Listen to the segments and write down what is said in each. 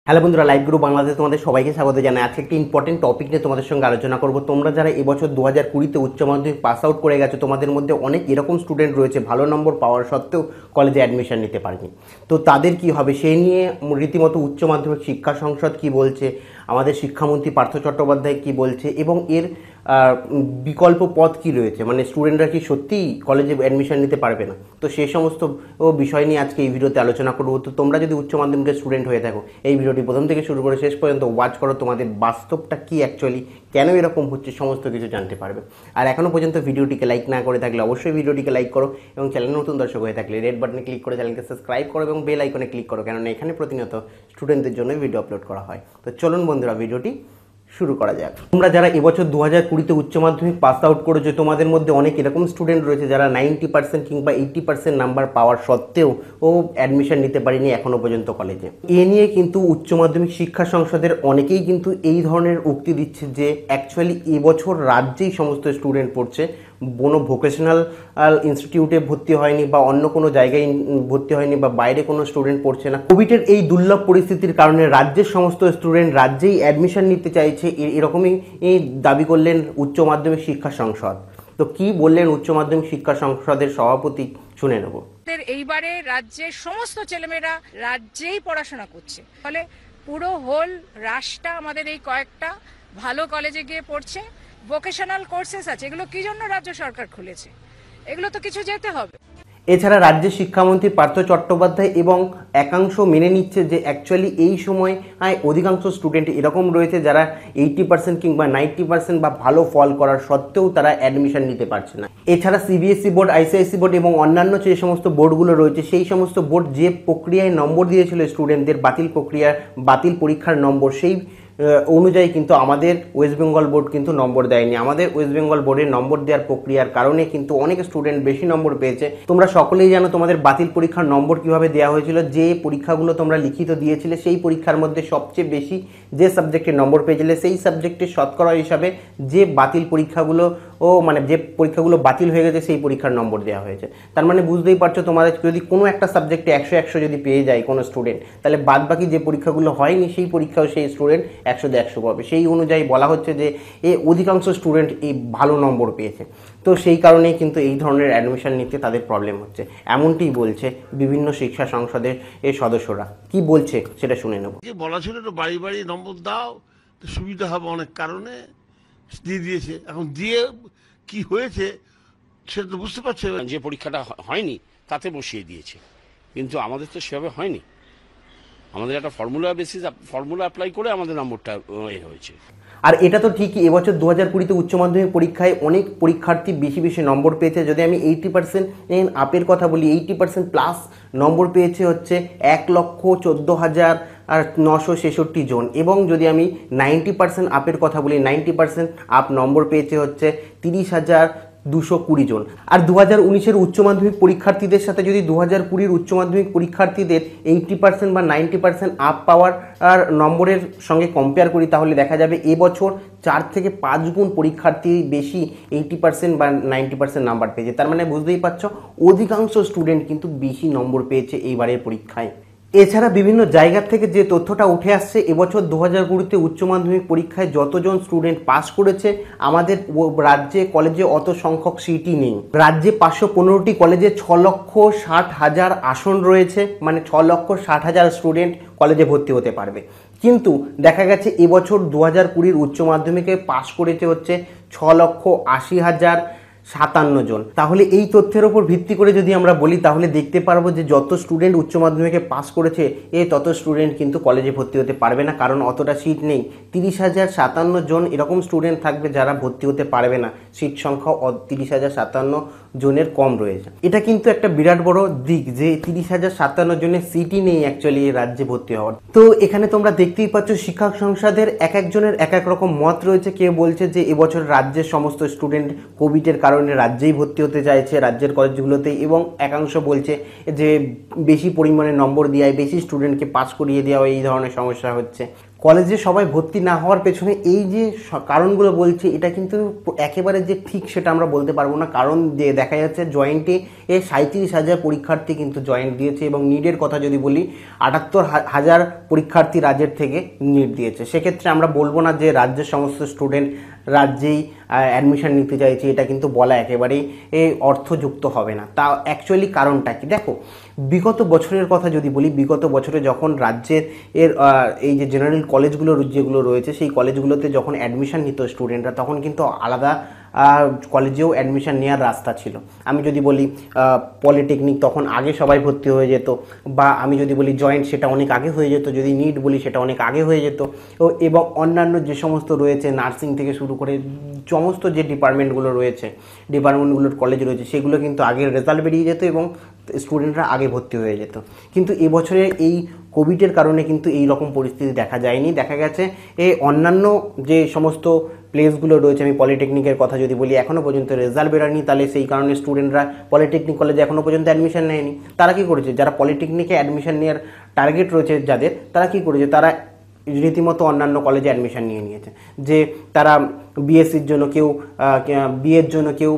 Hello বন্ধুরা, live group বাংলাদেশে তোমাদের সবাইকে স্বাগত জানাই। আজকে একটি ইম্পর্টেন্ট টপিক নিয়ে তোমাদের সঙ্গে আলোচনা করব। তোমরা যারা এবছর 2020-তে উচ্চ মাধ্যমিক পাস আউট করে গেছো, তোমাদের মধ্যে অনেক এরকম স্টুডেন্ট রয়েছে ভালো নম্বর পাওয়ার সত্ত্বেও কলেজে অ্যাডমিশন নিতে পারেনি। তো তাদের কি হবে সেই নিয়ে রীতিমতো উচ্চ মাধ্যমিক শিক্ষা সংসদ কি বলছে, আমাদের শিক্ষামন্ত্রী পার্থ চট্টোপাধ্যায় কি বলছে এবং এর বিকল্প পথ কি রয়েছে, মানে স্টুডেন্টরা কি সত্যিই কলেজে অ্যাডমিশন নিতে পারবে না। তো সেই সমস্ত বিষয় নিয়ে আজকে এই ভিডিওতে আলোচনা করবো। তো তোমরা যদি উচ্চ মাধ্যমিকের স্টুডেন্ট হয়ে থাকো, এই ভিডিওটি প্রথম থেকে শুরু করে শেষ পর্যন্ত ওয়াচ করো, তোমাদের বাস্তবটা কি অ্যাকচুয়ালি, কেন এরকম হচ্ছে সমস্ত কিছু জানতে পারবে। আর এখনও পর্যন্ত ভিডিওটিকে লাইক না করে থাকলে অবশ্যই ভিডিওটিকে লাইক করো এবং চ্যানেল নতুন দর্শক হয়ে থাকলে রেড বাটনে ক্লিক করে চ্যানেলকে সাবস্ক্রাইব করো এবং বেল আইকনে ক্লিক করো, কেননা এখানে প্রতিনিয়ত স্টুডেন্টদের জন্য ভিডিও আপলোড করা হয়। তো চলুন বন্ধুরা, ভিডিওটি শুরু করা যাক। তোমরা যারা এবছর 2020-তে উচ্চ মাধ্যমিক পাস আউট করেছো, তোমাদের মধ্যে অনেক এরকম স্টুডেন্ট রয়েছে যারা 90% কিংবা 80% নাম্বার পাওয়ার সত্ত্বেও অ্যাডমিশন নিতে পারেনি এখনও পর্যন্ত কলেজে। এ নিয়ে কিন্তু উচ্চ মাধ্যমিক শিক্ষা সংসদের অনেকেই কিন্তু এই ধরনের উক্তি দিচ্ছে যে অ্যাকচুয়ালি এবছর রাজ্যেই সমস্ত স্টুডেন্ট পড়ছে, কোনো ভোকেশনাল ইনস্টিটিউটে ভর্তি হয়নি বা অন্য কোনো জায়গায় ভর্তি হয়নি বা বাইরে কোনো স্টুডেন্ট পড়ছে না। কোভিডের এই দুর্লভ পরিস্থিতির কারণে রাজ্যের সমস্ত স্টুডেন্ট রাজ্যেই অ্যাডমিশন নিতে চাইছে, এরকমই দাবি করলেন উচ্চ মাধ্যমিক শিক্ষা সংসদ। তো কি বললেন উচ্চ মাধ্যমিক শিক্ষা সংসদের সভাপতি, শুনে নেব। এইবারে রাজ্যের সমস্ত ছেলেমেয়েরা রাজ্যেই পড়াশোনা করছে, ফলে পুরো হোল রাশটা আমাদের এই কয়েকটা ভালো কলেজে গিয়ে পড়ছে। ভোকেশনাল কোর্সেস আছে, এগুলো কি জন্য রাজ্য সরকার খুলেছে, এগুলো তো কিছু যেতে হবে। এছাড়া রাজ্যের শিক্ষামন্ত্রী পার্থ চট্টোপাধ্যায় এবং একাংশ মেনে নিচ্ছে যে অ্যাকচুয়ালি এই সময় অধিকাংশ স্টুডেন্ট এরকম রয়েছে যারা 80% কিংবা 90% বা ভালো ফল করার সত্ত্বেও তারা অ্যাডমিশন নিতে পারছে না। এছাড়া সিবিএসসি বোর্ড, আইসিআইসি বোর্ড এবং অন্যান্য যে সমস্ত বোর্ডগুলো রয়েছে, সেই সমস্ত বোর্ড যে প্রক্রিয়ায় নম্বর দিয়েছিল স্টুডেন্টদের, বাতিল পরীক্ষার নম্বর, সেই অনুযায়ী কিন্তু আমাদের ওয়েস্ট বেঙ্গল বোর্ড কিন্তু নম্বর দেয়নি। আমাদের ওয়েস্ট বেঙ্গল বোর্ডের নম্বর দেওয়ার প্রক্রিয়ার কারণে কিন্তু অনেক স্টুডেন্ট বেশি নম্বর পেয়েছে। তোমরা সকলেই জানো তোমাদের বাতিল পরীক্ষার নম্বর কিভাবে দেওয়া হয়েছিল। যে পরীক্ষাগুলো তোমরা লিখিত দিয়েছিলে সেই পরীক্ষার মধ্যে সবচেয়ে বেশি যে সাবজেক্টে নম্বর পেয়েছিলে সেই সাবজেক্টের শতকরা হিসাবে যে বাতিল পরীক্ষাগুলো যে পরীক্ষাগুলো বাতিল হয়ে গেছে সেই পরীক্ষার নম্বর দেওয়া হয়েছে। তার মানে বুঝতেই পারছো, তোমাদের যদি কোনো একটা সাবজেক্টে 100 যদি পেয়ে যায় কোনো স্টুডেন্ট, তাহলে বাদ বাকি যে পরীক্ষাগুলো হয়নি সেই পরীক্ষাও সেই স্টুডেন্ট 100 পাবে। সেই অনুযায়ী বলা হচ্ছে যে অধিকাংশ স্টুডেন্ট এই ভালো নম্বর পেয়েছে। তো সেই কারণেই কিন্তু এই ধরনের অ্যাডমিশন নিতে তাদের প্রবলেম হচ্ছে, এমনটিই বলছে বিভিন্ন শিক্ষা সংসদের এই সদস্যরা। কি বলছে সেটা শুনে নেব। বলা ছিল তো বাড়ি বাড়ি নম্বর দাও, তো সুবিধা হবে অনেক কারণে, দিয়ে দিয়েছে। এখন দিয়ে কি হয়েছে সেটা তো বুঝতে পারছে। যে পরীক্ষাটা হয়নি তাতে বসিয়ে দিয়েছে, কিন্তু আমাদের তো সেভাবে হয়নি। আমাদের একটা ফর্মুলা অ্যাপ্লাই করে আমাদের নম্বরটা হয়েছে। আর এটা তো ঠিকই, এবছর 2020-তে উচ্চ মাধ্যমিক পরীক্ষায় অনেক পরীক্ষার্থী বেশি নম্বর পেয়েছে। যদি আমি 80% আপের কথা বলি, 80% প্লাস নম্বর পেয়েছে হচ্ছে 1,14,966 জন। এবং যদি আমি 90% আপের কথা বলি, 90% আপ নম্বর পেয়েছে হচ্ছে 30,220 জন। আর 2019-এর উচ্চ মাধ্যমিক পরীক্ষার্থীদের সাথে যদি 2020-এর উচ্চ মাধ্যমিক পরীক্ষার্থীদের 80% বা 90% আপ পাওয়ার আর নম্বরের সঙ্গে কম্পেয়ার করি, তাহলে দেখা যাবে এবছর 4 থেকে 5 গুণ পরীক্ষার্থী বেশি 80% বা 90% নাম্বার পেয়েছে। তার মানে বুঝতেই পারছো, অধিকাংশ স্টুডেন্ট কিন্তু বেশি নম্বর পেয়েছে এইবারের পরীক্ষায়। এছাড়া বিভিন্ন জায়গা থেকে যে তথ্যটা উঠে আসছে, এবছর 2020-তে উচ্চ মাধ্যমিক পরীক্ষায় যতজন স্টুডেন্ট পাস করেছে, আমাদের রাজ্যে কলেজে অত সংখ্যক সিটই নেই। রাজ্যে 515টি কলেজে 6,60,000 আসন রয়েছে, মানে 6,60,000 স্টুডেন্ট কলেজে ভর্তি হতে পারবে। কিন্তু দেখা গেছে এবছর 2020-এর উচ্চ মাধ্যমিকে পাস করেছে হচ্ছে 6,80,057 জন। তাহলে এই তথ্যের ওপর ভিত্তি করে যদি আমরা বলি, তাহলে দেখতে পারবো যে যত স্টুডেন্ট উচ্চ মাধ্যমিকে পাস করেছে তত স্টুডেন্ট কিন্তু কলেজে ভর্তি হতে পারবে না, কারণ অতটা সিট নেই। 30,057 জন এরকম স্টুডেন্ট থাকবে যারা ভর্তি হতে পারবে না, সিট সংখ্যা 30,057 জনের কম রয়েছে। এটা কিন্তু একটা বিরাট বড় দিক যে 30,057 জনের সিটই নেই অ্যাকচুয়ালি এই রাজ্যে ভর্তি হওয়ার। তো এখানে তোমরা দেখতেই পাচ্ছ শিক্ষা সংসদের এক একজনের এক এক রকম মত রয়েছে। কেউ বলছে যে এবছর রাজ্যের সমস্ত স্টুডেন্ট কোভিডের কারণে রাজ্যেই ভর্তি হতে চাইছে, রাজ্যের কলেজগুলোতেই, এবং একাংশ বলছে যে বেশি পরিমাণে নম্বর দেওয়ায় বেশি স্টুডেন্টকে পাস করিয়ে দেওয়া এই ধরনের সমস্যা হচ্ছে। কলেজে সবাই ভর্তি না হওয়ার পেছনে এই যে কারণগুলো বলছি, এটা কিন্তু একেবারে যে ঠিক সেটা আমরা বলতে পারবো না। কারণ যে দেখা যাচ্ছে জয়েন্টে 37,000 পরীক্ষার্থী কিন্তু জয়েন্ট দিয়েছে, এবং নিটের কথা যদি বলি 78,000 পরীক্ষার্থী রাজ্যের থেকে নিট দিয়েছে। সেক্ষেত্রে আমরা বলবো না যে রাজ্যের সমস্ত স্টুডেন্ট রাজ্যেই অ্যাডমিশন নিতে চাইছে, এটা কিন্তু বলা একেবারেই অর্থযুক্ত হবে না। তা অ্যাকচুয়ালি কারণটা কি? দেখো, বিগত বছরের কথা যদি বলি, বিগত বছরে যখন রাজ্যের এই যে জেনারেল কলেজগুলো যেগুলো রয়েছে, সেই কলেজগুলোতে যখন অ্যাডমিশন নিত স্টুডেন্টরা, তখন কিন্তু আলাদা কলেজেও অ্যাডমিশন নেওয়ার রাস্তা ছিল। আমি যদি বলি পলিটেকনিক, তখন আগে সবাই ভর্তি হয়ে যেত, বা আমি যদি বলি জয়েন্ট, সেটা অনেক আগে হয়ে যেত, যদি নিট বলি সেটা অনেক আগে হয়ে যেত। এবং অন্যান্য যে সমস্ত রয়েছে, নার্সিং থেকে শুরু করে সমস্ত যে ডিপার্টমেন্টগুলোর কলেজ রয়েছে, সেগুলো কিন্তু আগের রেজাল্ট বেরিয়ে যেত এবং স্টুডেন্টরা আগে ভর্তি হয়ে যেত। কিন্তু এবছরে এই কোভিডের কারণে কিন্তু এই রকম পরিস্থিতি দেখা যায়নি। দেখা গেছে অন্যান্য যে সমস্ত প্লেসগুলো রয়েছে, আমি পলিটেকনিকের কথা যদি বলি, এখনও পর্যন্ত রেজাল্ট বেরোয়নি, তাহলে সেই কারণে স্টুডেন্টরা পলিটেকনিক কলেজে এখনও পর্যন্ত অ্যাডমিশন নেয়নি। তারা কী করেছে? যারা পলিটেকনিকে অ্যাডমিশন নেওয়ার টার্গেট রয়েছে যাদের, তারা কী করেছে? তারা রীতিমতো অন্যান্য কলেজে অ্যাডমিশন নিয়ে নিয়েছে। যে তারা বিএসসির জন্য কেউ, বিএর জন্য কেউ,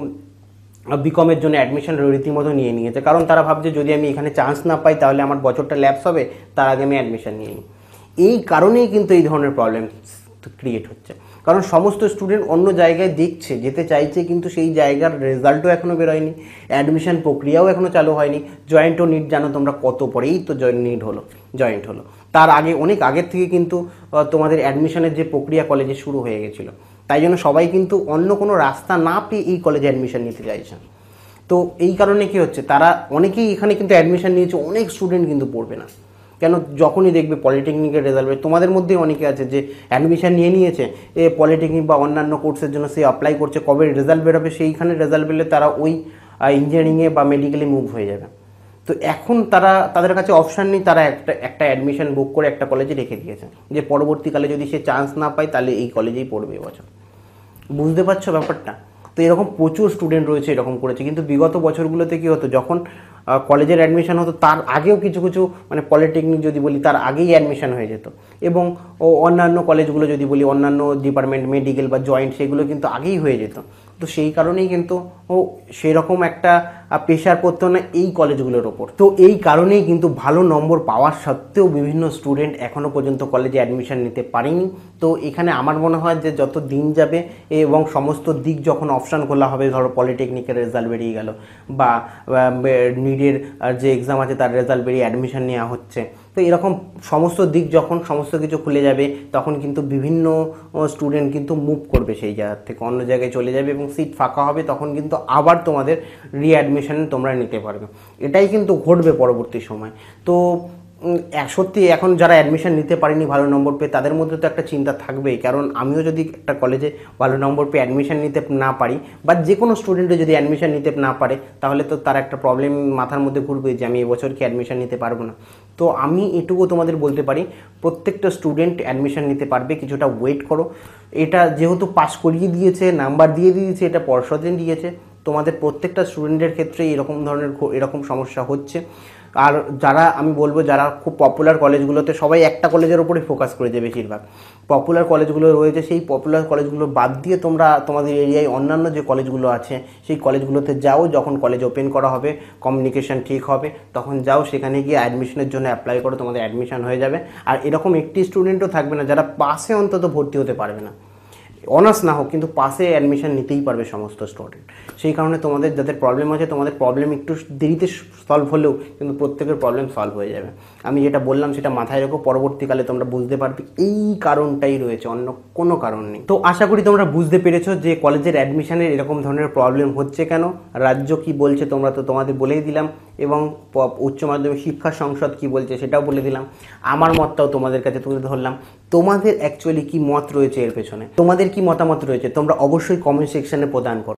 বিকমের জন্য অ্যাডমিশন রীতিমতো নিয়ে নিয়েছে। কারণ তারা ভাবছে যদি আমি এখানে চান্স না পাই তাহলে আমার বছরটা ল্যাপস হবে, তার আগে আমি অ্যাডমিশন নিয়ে নিই। এই কারণেই কিন্তু এই ধরনের প্রবলেম ক্রিয়েট হচ্ছে। কারণ সমস্ত স্টুডেন্ট অন্য জায়গায় দেখছে, যেতে চাইছে, কিন্তু সেই জায়গার রেজাল্টও এখনও বেরোয়নি, অ্যাডমিশন প্রক্রিয়াও এখনও চালু হয়নি। জয়েন্ট ও নিট জানো তোমরা কত পরেই তো জয়েন্ট হলো, তার আগে অনেক আগের থেকে কিন্তু তোমাদের অ্যাডমিশনের যে প্রক্রিয়া কলেজে শুরু হয়ে গেছিলো। তাই জন্য সবাই কিন্তু অন্য কোনো রাস্তা না পেয়ে এই কলেজে অ্যাডমিশন নিতে চাইছেন। তো এই কারণে কি হচ্ছে, তারা অনেকেই এখানে কিন্তু অ্যাডমিশন নিয়েছে, অনেক স্টুডেন্ট কিন্তু পড়বে না। কেন? যখনই দেখবে পলিটেকনিকের রেজাল্ট, তোমাদের মধ্যেই অনেকে আছে যে অ্যাডমিশন নিয়ে নিয়েছে, পলিটেকনিক বা অন্যান্য কোর্সের জন্য সে অ্যাপ্লাই করছে, কবে রেজাল্ট বেরোবে, সেইখানে রেজাল্ট বেরোলে তারা ওই ইঞ্জিনিয়ারিংয়ে বা মেডিকেলে মুভ হয়ে যাবে। তো এখন তাদের কাছে অপশান নেই, তারা একটা অ্যাডমিশন বুক করে একটা কলেজে রেখে দিয়েছে, যে পরবর্তীকালে যদি সে চান্স না পায় তাহলে এই কলেজেই পড়বে এবছর। বুঝতে পারছো ব্যাপারটা? তো এরকম প্রচুর স্টুডেন্ট রয়েছে এরকম করেছে। কিন্তু বিগত বছরগুলোতে কী হতো, যখন কলেজের অ্যাডমিশন হতো তার আগেও কিছু মানে পলিটেকনিক যদি বলি তার আগেই অ্যাডমিশন হয়ে যেত, এবং অন্যান্য কলেজগুলো যদি বলি, অন্যান্য ডিপার্টমেন্ট, মেডিকেল বা জয়েন্ট, সেগুলো কিন্তু আগেই হয়ে যেত। তো সেই কারণেই কিন্তু সেরকম একটা প্রেশার পড়তো না এই কলেজগুলোর ওপর। তো এই কারণেই কিন্তু ভালো নম্বর পাওয়ার সত্ত্বেও বিভিন্ন স্টুডেন্ট এখনও পর্যন্ত কলেজে অ্যাডমিশন নিতে পারেনি। তো এখানে আমার মনে হয় যে যত দিন যাবে এবং সমস্ত দিক যখন অপশান খোলা হবে, ধরো পলিটেকনিকের রেজাল্ট বেরিয়ে গেল, বা নিটের যে এক্সাম আছে তার রেজাল্ট বেরিয়ে অ্যাডমিশন নেওয়া হচ্ছে, তো এরকম সমস্ত দিক যখন সমস্ত কিছু খুলে যাবে, তখন কিন্তু বিভিন্ন স্টুডেন্ট কিন্তু মুভ করবে সেই জায়গার থেকে, অন্য জায়গায় চলে যাবে এবং সিট ফাঁকা হবে। তখন কিন্তু আবার তোমাদের রিঅ্যাডমিশন তোমরা নিতে পারবে। এটাই কিন্তু ঘটবে পরবর্তী সময়। তো সত্যি এখন যারা অ্যাডমিশন নিতে পারেনি ভালো নম্বর পেয়ে, তাদের মধ্যে তো একটা চিন্তা থাকবেই। কারণ আমিও যদি একটা কলেজে ভালো নম্বর পেয়ে অ্যাডমিশন নিতে না পারি, বা যে কোনো স্টুডেন্টে যদি অ্যাডমিশন নিতে না পারে, তাহলে তো তার একটা প্রবলেম মাথার মধ্যে ঘুরবে যে আমি এবছর কি অ্যাডমিশন নিতে পারবো না। তো আমি এটুকু তোমাদের বলতে পারি, প্রত্যেকটা স্টুডেন্ট অ্যাডমিশন নিতে পারবে, কিছুটা ওয়েট করো। এটা যেহেতু পাস করিয়ে দিয়েছে, নাম্বার দিয়ে দিয়েছে, এটা পর্ষদে দিয়েছে, তোমাদের প্রত্যেকটা স্টুডেন্টের ক্ষেত্রে এরকম সমস্যা হচ্ছে। আর যারা আমি বলবো যারা খুব পপুলার কলেজগুলোতে, সবাই একটা কলেজের ওপরে ফোকাস করেছে বেশিরভাগ, পপুলার কলেজগুলো রয়েছে, সেই পপুলার কলেজগুলো বাদ দিয়ে তোমরা তোমাদের এরিয়ায় অন্যান্য যে কলেজগুলো আছে সেই কলেজগুলোতে যাও। যখন কলেজ ওপেন করা হবে, কমিউনিকেশন ঠিক হবে, তখন যাও, সেখানে গিয়ে অ্যাডমিশনের জন্য অ্যাপ্লাই করো, তোমাদের অ্যাডমিশন হয়ে যাবে। আর এরকম একটি স্টুডেন্টও থাকবে না যারা পাসে অন্তত ভর্তি হতে পারবে না, অনার্স না হোক, কিন্তু পাসে অ্যাডমিশন নিতেই পারবে সমস্ত স্টুডেন্ট। সেই কারণে তোমাদের যাদের প্রবলেম আছে, তোমাদের প্রবলেম একটু দেরিতে সলভ হলেও কিন্তু প্রত্যেকের প্রবলেম সলভ হয়ে যাবে। আমি যেটা বললাম সেটা মাথায় রেখো, পরবর্তীকালে তোমরা বুঝতে পারবে এই কারণটাই রয়েছে, অন্য কোনো কারণ নেই। তো আশা করি তোমরা বুঝতে পেরেছো যে কলেজের অ্যাডমিশনের এরকম ধরনের প্রবলেম হচ্ছে কেন, রাজ্য কি বলছে তোমরা তো তোমাদের বলেই দিলাম, এবং উচ্চ মাধ্যমিক শিক্ষা সংসদ কি বলছে সেটাও বলে দিলাম। আমার মতটাও তোমাদের কাছে তুলে ধরলাম। তোমাদের অ্যাকচুয়ালি কি মত রয়েছে এর পেছনে, তোমাদের কি মতামত রয়েছে, তোমরা অবশ্যই কমেন্ট সেকশনে প্রদান করো।